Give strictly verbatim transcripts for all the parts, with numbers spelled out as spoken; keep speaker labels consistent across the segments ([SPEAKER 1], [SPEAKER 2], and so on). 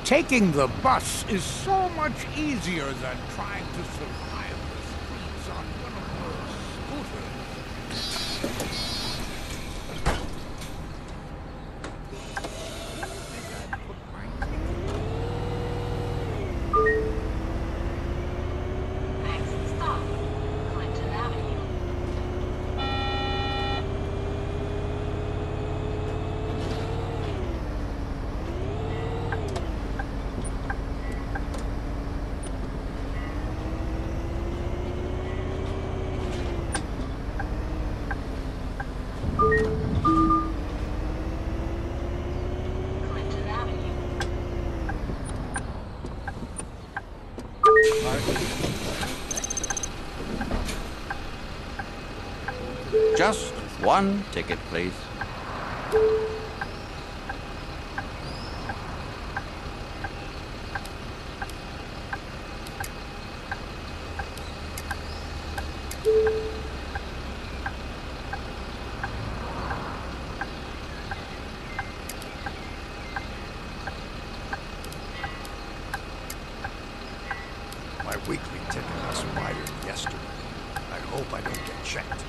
[SPEAKER 1] Taking the bus is so much easier than trying to survive the streets on one of those scooters.
[SPEAKER 2] Next stop, Clinton Avenue. Clinton Avenue.
[SPEAKER 3] Just one ticket, please.
[SPEAKER 4] My weekly ticket expired yesterday. I hope I don't get checked.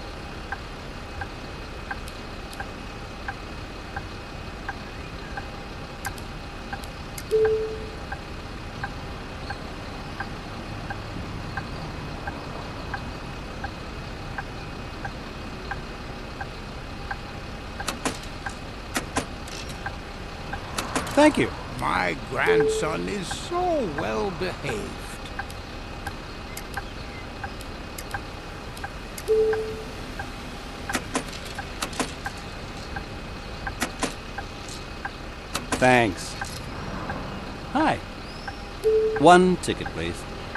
[SPEAKER 5] Thank you.
[SPEAKER 1] My grandson is so well behaved.
[SPEAKER 5] Thanks. Hi. One ticket, please.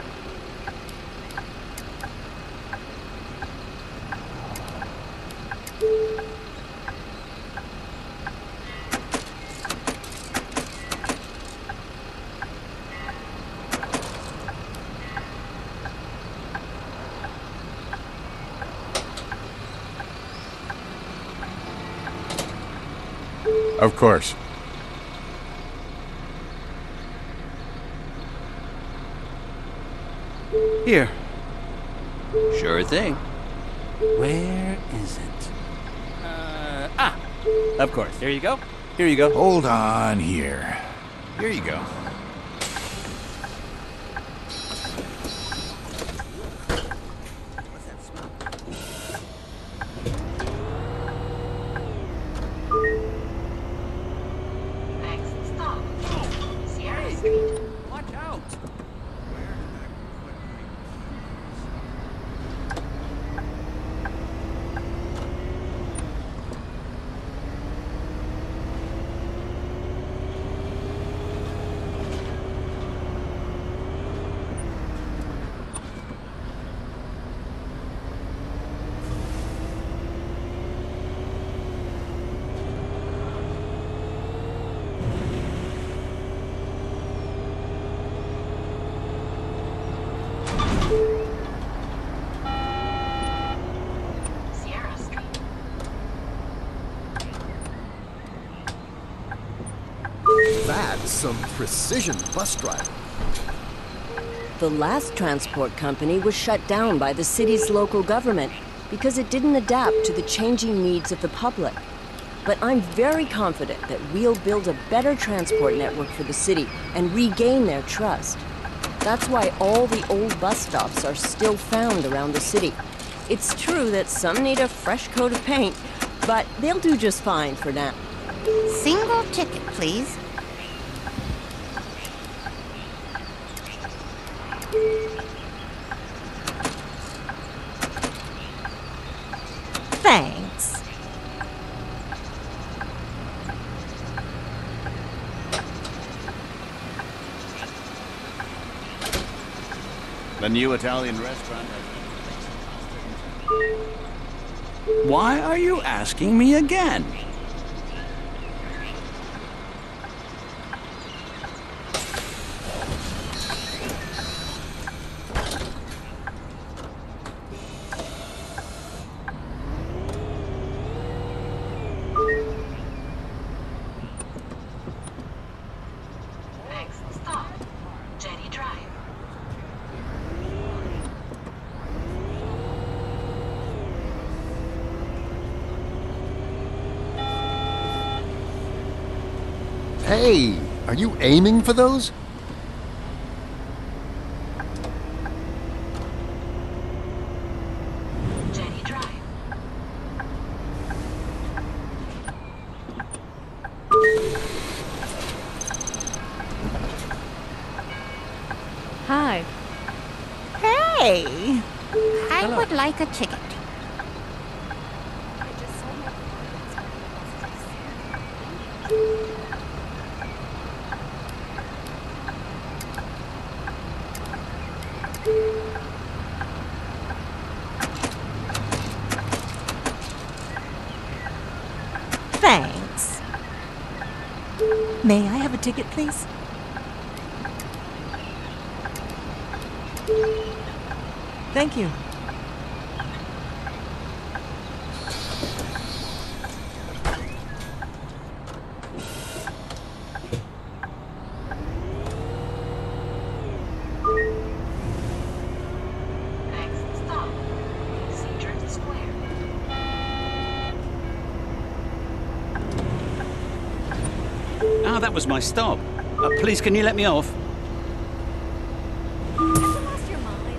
[SPEAKER 4] Of course.
[SPEAKER 5] Here.
[SPEAKER 3] Sure thing.
[SPEAKER 5] Where is it? Uh, ah! Of course. Here you go. Here you go.
[SPEAKER 4] Hold on here. Here you go.
[SPEAKER 2] Next stop, Sierra Street.
[SPEAKER 3] Watch out!
[SPEAKER 2] Sierra Street.
[SPEAKER 6] That's some precision bus driving.
[SPEAKER 7] The last transport company was shut down by the city's local government because it didn't adapt to the changing needs of the public. But I'm very confident that we'll build a better transport network for the city and regain their trust. That's why all the old bus stops are still found around the city. It's true that some need a fresh coat of paint, but they'll do just fine for now.
[SPEAKER 8] Single ticket, please. Thanks.
[SPEAKER 5] The new Italian restaurant has been... Why are you asking me again?
[SPEAKER 2] Next
[SPEAKER 6] Hey, are you aiming for those?
[SPEAKER 2] Jenny Drive.
[SPEAKER 9] Hi.
[SPEAKER 8] Hey! I would like a ticket. Thanks.
[SPEAKER 9] May I have a ticket, please? Thank you.
[SPEAKER 2] Next stop, Cedric Square.
[SPEAKER 5] Ah, that was my stop. Uh, please, can you let me off?
[SPEAKER 9] Lost your mind.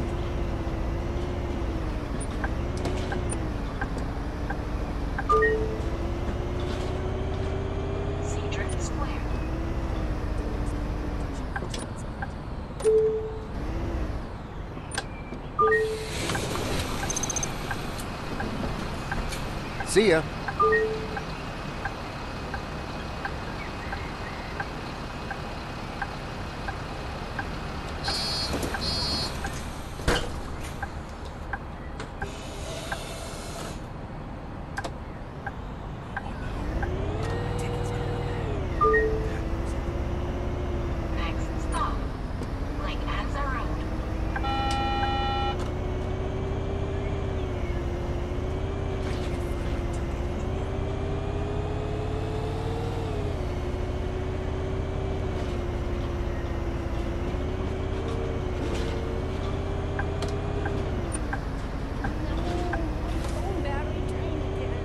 [SPEAKER 2] Cedric Square.
[SPEAKER 6] See ya.
[SPEAKER 2] Next stop, Lake Anza Road.
[SPEAKER 9] Phone battery drained again.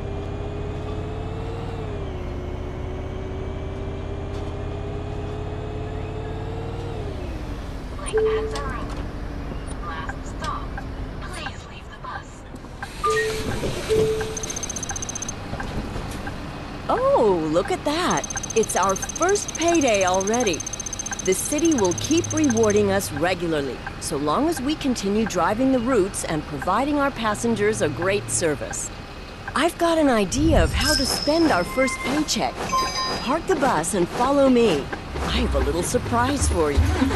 [SPEAKER 2] Lake Anza Road. Last stop, please leave the bus.
[SPEAKER 7] Oh, look at that. It's our first payday already. The city will keep rewarding us regularly, so long as we continue driving the routes and providing our passengers a great service. I've got an idea of how to spend our first paycheck. Park the bus and follow me. I have a little surprise for you.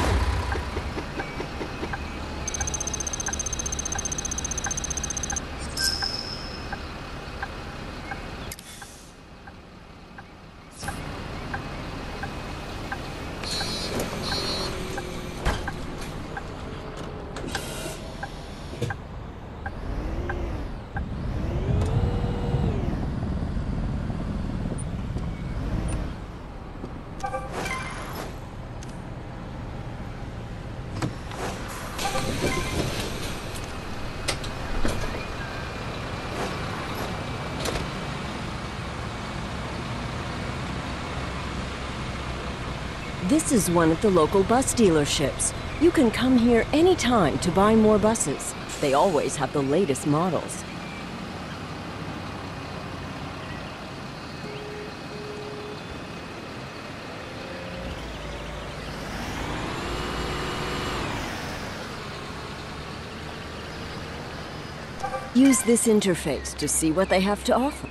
[SPEAKER 7] This is one of the local bus dealerships. You can come here anytime to buy more buses. They always have the latest models. Use this interface to see what they have to offer.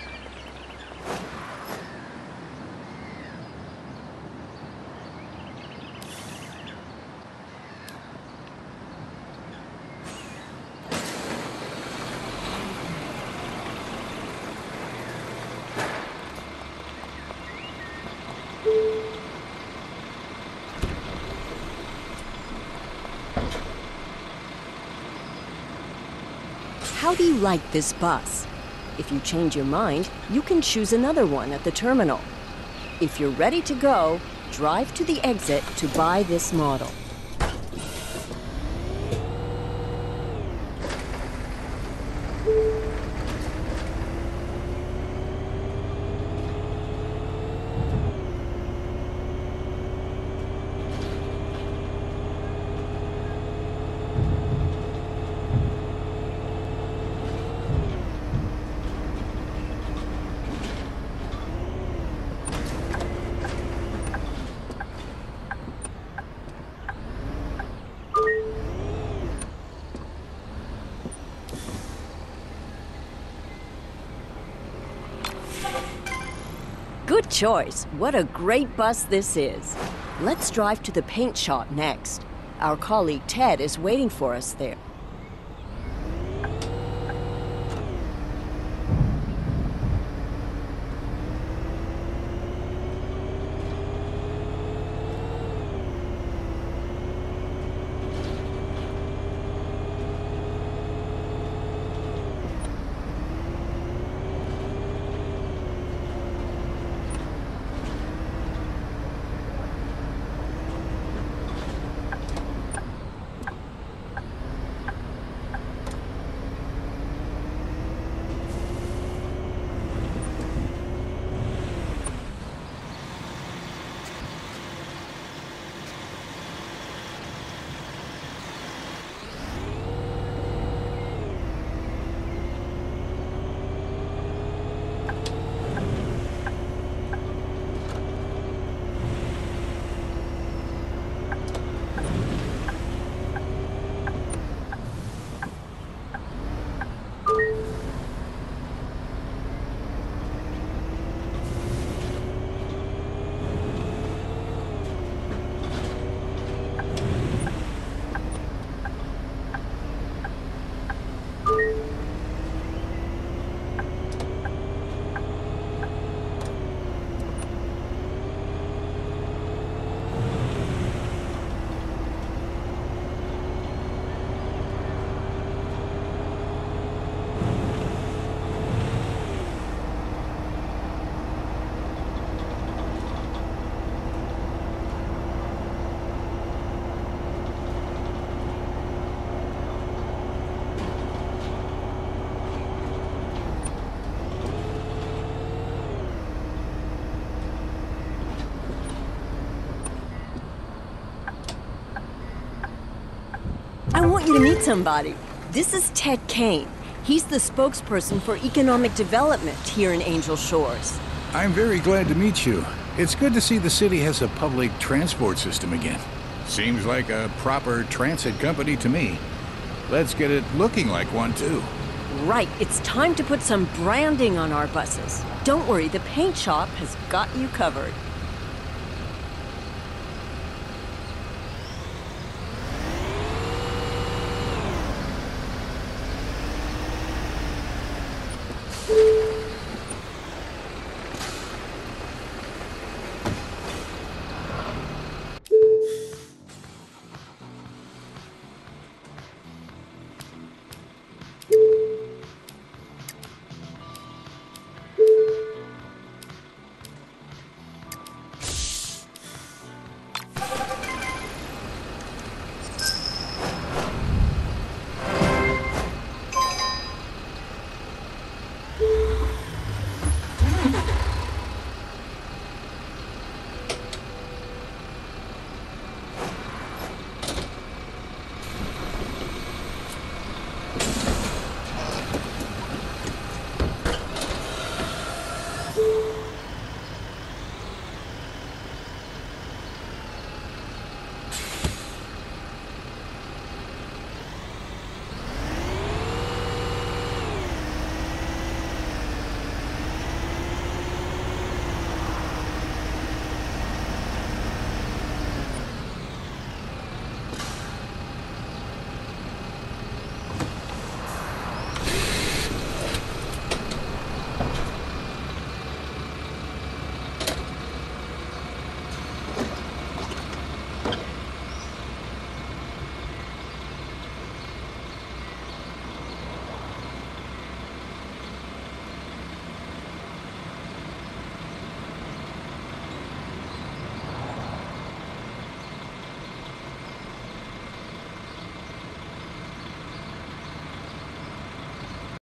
[SPEAKER 7] How do you like this bus? If you change your mind, you can choose another one at the terminal. If you're ready to go, drive to the exit to buy this model. Good choice. What a great bus this is. Let's drive to the paint shop next. Our colleague Ted is waiting for us there. I want you to meet somebody. This is Ted Kane. He's the spokesperson for economic development here in Angel Shores.
[SPEAKER 1] I'm very glad to meet you. It's good to see the city has a public transport system again. Seems like a proper transit company to me. Let's get it looking like one, too.
[SPEAKER 7] Right, it's time to put some branding on our buses. Don't worry, the paint shop has got you covered.